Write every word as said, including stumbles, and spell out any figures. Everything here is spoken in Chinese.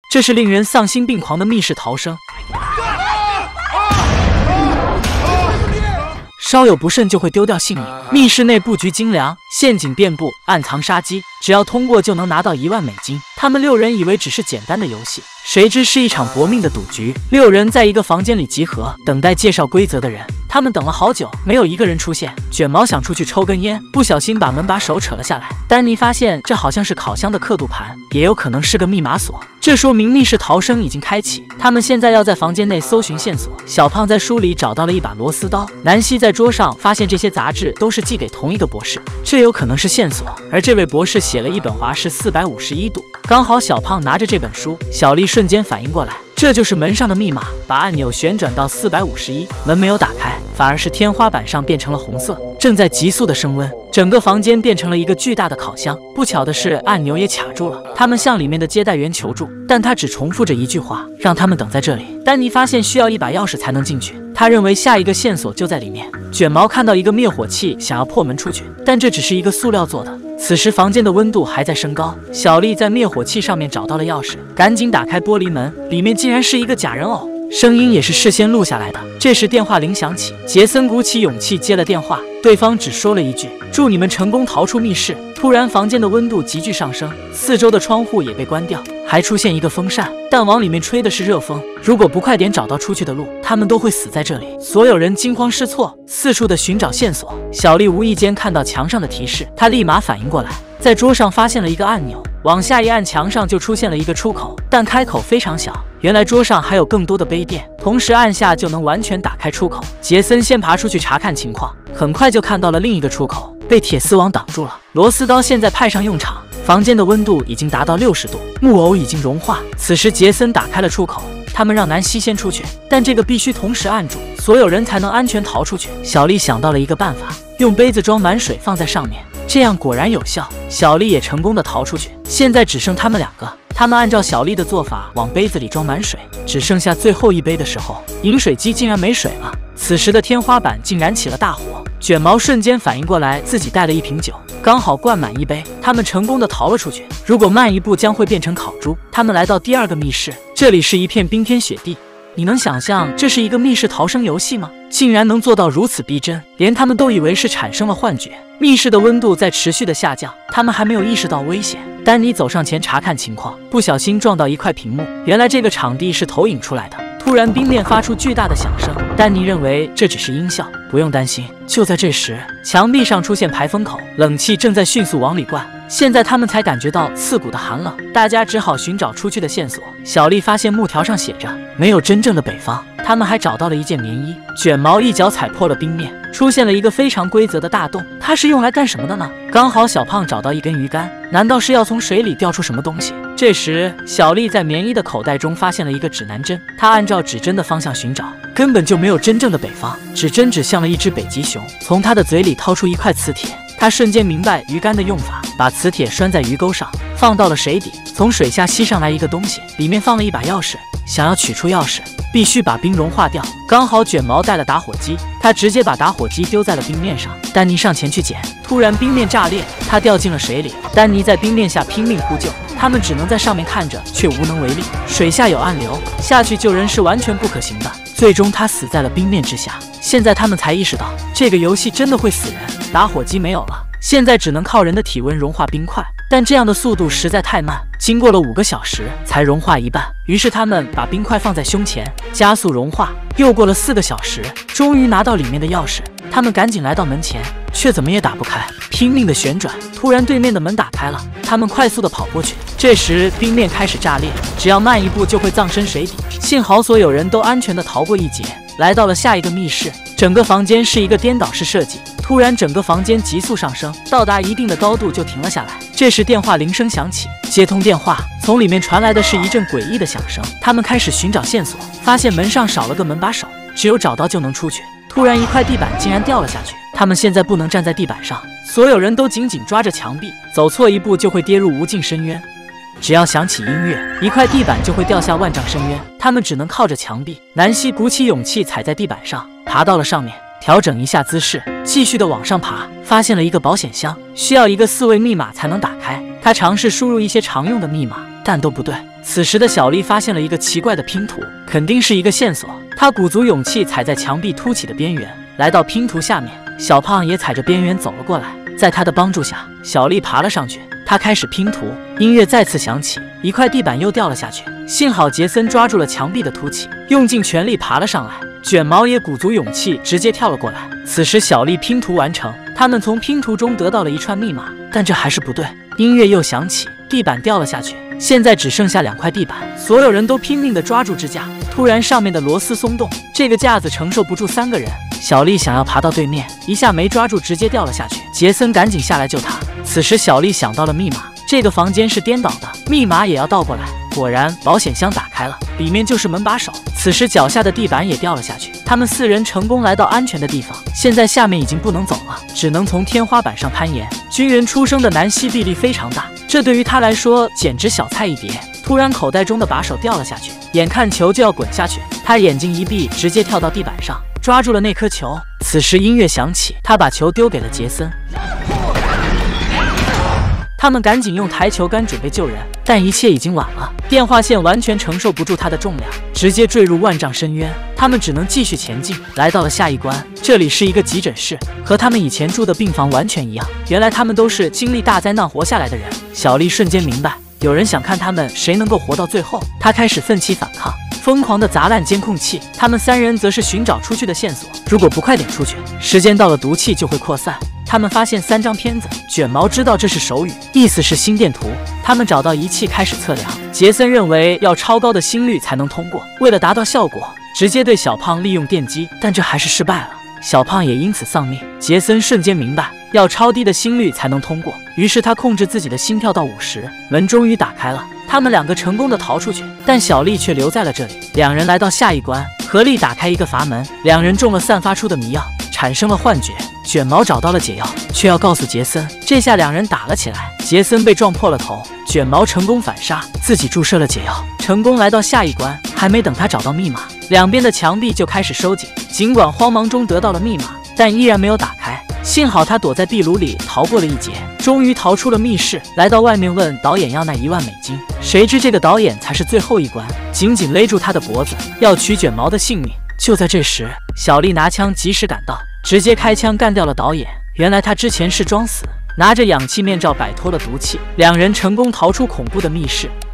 这是令人丧心病狂的密室逃生。稍有不慎就会丢掉性命。密室内布局精良，陷阱遍布，暗藏杀机，只要通过就能拿到一万美金。他们六人以为只是简单的游戏，谁知是一场搏命的赌局。六人在一个房间里集合，等待介绍规则的人。他们等了好久，没有一个人出现。卷毛想出去抽根烟，不小心把门把手扯了下来。丹尼发现这好像是烤箱的刻度盘，也有可能是个密码锁。这说明密室逃生已经开启。他们现在要在房间内搜寻线索。小胖在书里找到了一把螺丝刀，南希在桌上发现这些杂志都是寄给同一个博士，这有可能是线索。而这位博士写了一本华氏四百五十一度，刚好小胖拿着这本书，小丽瞬间反应过来，这就是门上的密码。把按钮旋转到四百五十一，门没有打开，反而是天花板上变成了红色，正在急速的升温，整个房间变成了一个巨大的烤箱。不巧的是，按钮也卡住了。他们向里面的接待员求助，但他只重复着一句话，让他们等在这里。丹尼发现需要一把钥匙才能进去，他认为下一个线索就在里面。卷毛看到一个灭火器，想要破门出去，但这只是一个塑料做的。此时房间的温度还在升高，小丽在灭火器上面找到了钥匙，赶紧打开玻璃门，里面竟然是一个假人偶，声音也是事先录下来的。这时电话铃响起，杰森鼓起勇气接了电话，对方只说了一句：“祝你们成功逃出密室。”突然房间的温度急剧上升，四周的窗户也被关掉，还出现一个风扇，但往里面吹的是热风。如果不快点找到出去的路，他们都会死在这里。所有人惊慌失措，四处的寻找线索。小丽无意间看到墙上的提示，她立马反应过来，在桌上发现了一个按钮，往下一按，墙上就出现了一个出口，但开口非常小。原来桌上还有更多的杯垫，同时按下就能完全打开出口。杰森先爬出去查看情况，很快就看到了另一个出口，被铁丝网挡住了。螺丝刀现在派上用场，房间的温度已经达到六十度，木偶已经融化。此时杰森打开了出口，他们让南希先出去，但这个必须同时按住，所有人才能安全逃出去。小丽想到了一个办法，用杯子装满水放在上面，这样果然有效。小丽也成功的逃出去，现在只剩他们两个。他们按照小丽的做法往杯子里装满水，只剩下最后一杯的时候，饮水机竟然没水了。此时的天花板竟燃起了大火，卷毛瞬间反应过来自己带了一瓶酒，刚好灌满一杯。他们成功的逃了出去，如果慢一步将会变成烤猪。他们来到第二个密室，这里是一片冰天雪地。你能想象这是一个密室逃生游戏吗？竟然能做到如此逼真，连他们都以为是产生了幻觉。密室的温度在持续的下降，他们还没有意识到危险。丹尼走上前查看情况，不小心撞到一块屏幕，原来这个场地是投影出来的。突然冰面发出巨大的响声，丹尼认为这只是音效，不用担心。就在这时，墙壁上出现排风口，冷气正在迅速往里灌。现在他们才感觉到刺骨的寒冷，大家只好寻找出去的线索。小丽发现木条上写着没有真正的北方，他们还找到了一件棉衣。卷毛一脚踩破了冰面，出现了一个非常规则的大洞，它是用来干什么的呢？刚好小胖找到一根鱼竿，难道是要从水里钓出什么东西？这时小丽在棉衣的口袋中发现了一个指南针，她按照指针的方向寻找，根本就没有真正的北方，指针指向了一只北极熊。从它的嘴里掏出一块磁铁，她瞬间明白鱼竿的用法，把磁铁拴在鱼钩上，放到了水底。从水下吸上来一个东西，里面放了一把钥匙，想要取出钥匙必须把冰融化掉。刚好卷毛带了打火机，他直接把打火机丢在了冰面上。丹尼上前去捡，突然冰面炸裂，他掉进了水里。丹尼在冰面下拼命呼救，他们只能在上面看着，却无能为力。水下有暗流，下去救人是完全不可行的。最终他死在了冰面之下。现在他们才意识到，这个游戏真的会死人。打火机没有了，现在只能靠人的体温融化冰块，但这样的速度实在太慢，经过了五个小时才融化一半。于是他们把冰块放在胸前，加速融化。又过了四个小时，终于拿到里面的钥匙，他们赶紧来到门前，却怎么也打不开，拼命的旋转。突然对面的门打开了，他们快速的跑过去。这时冰面开始炸裂，只要慢一步就会葬身水底。幸好所有人都安全的逃过一劫，来到了下一个密室。整个房间是一个颠倒式设计，突然整个房间急速上升，到达一定的高度就停了下来。这时电话铃声响起，接通电话，从里面传来的是一阵诡异的响声。他们开始寻找线索，发现门上少了个门把手，只有找到就能出去。突然一块地板竟然掉了下去，他们现在不能站在地板上，所有人都紧紧抓着墙壁，走错一步就会跌入无尽深渊。只要响起音乐，一块地板就会掉下万丈深渊，他们只能靠着墙壁。南希鼓起勇气踩在地板上，爬到了上面，调整一下姿势，继续的往上爬，发现了一个保险箱，需要一个四位密码才能打开。他尝试输入一些常用的密码，但都不对。 此时的小丽发现了一个奇怪的拼图，肯定是一个线索。她鼓足勇气踩在墙壁凸起的边缘，来到拼图下面。小胖也踩着边缘走了过来，在他的帮助下，小丽爬了上去。她开始拼图，音乐再次响起，一块地板又掉了下去。幸好杰森抓住了墙壁的凸起，用尽全力爬了上来。卷毛也鼓足勇气，直接跳了过来。此时小丽拼图完成，他们从拼图中得到了一串密码，但这还是不对。音乐又响起，地板掉了下去，现在只剩下两块地板，所有人都拼命地抓住支架。突然，上面的螺丝松动，这个架子承受不住三个人。小丽想要爬到对面，一下没抓住，直接掉了下去。杰森赶紧下来救她。此时，小丽想到了密码，这个房间是颠倒的，密码也要倒过来。果然，保险箱打开了，里面就是门把手。此时，脚下的地板也掉了下去。他们四人成功来到安全的地方，现在下面已经不能走了，只能从天花板上攀岩。军人出生的南希臂力非常大，这对于他来说简直小菜一碟。突然，口袋中的把手掉了下去，眼看球就要滚下去，他眼睛一闭，直接跳到地板上，抓住了那颗球。此时音乐响起，他把球丢给了杰森。他们赶紧用台球杆准备救人，但一切已经晚了。电话线完全承受不住它的重量，直接坠入万丈深渊。他们只能继续前进，来到了下一关。这里是一个急诊室，和他们以前住的病房完全一样。原来他们都是经历大灾难活下来的人。小丽瞬间明白，有人想看他们谁能够活到最后。她开始奋起反抗，疯狂地砸烂监控器。他们三人则是寻找出去的线索，如果不快点出去，时间到了毒气就会扩散。他们发现三张片子，卷毛知道这是手语，意思是心电图。他们找到仪器开始测量。杰森认为要超高的心率才能通过，为了达到效果，直接对小胖利用电击，但这还是失败了。小胖也因此丧命。杰森瞬间明白，要超低的心率才能通过，于是他控制自己的心跳到五十。门终于打开了，他们两个成功的逃出去，但小丽却留在了这里。两人来到下一关，合力打开一个阀门，两人中了散发出的迷药，产生了幻觉。卷毛找到了解药，却要告诉杰森，这下两人打了起来。杰森被撞破了头，卷毛成功反杀，自己注射了解药，成功来到下一关。还没等他找到密码，两边的墙壁就开始收紧。尽管慌忙中得到了密码，但依然没有打开。幸好他躲在壁炉里逃过了一劫，终于逃出了密室，来到外面问导演要那一万美金。谁知这个导演才是最后一关，紧紧勒住他的脖子，要取卷毛的性命。就在这时，小丽拿枪及时赶到，直接开枪干掉了导演。原来他之前是装死，拿着氧气面罩摆脱了毒气。两人成功逃出恐怖的密室，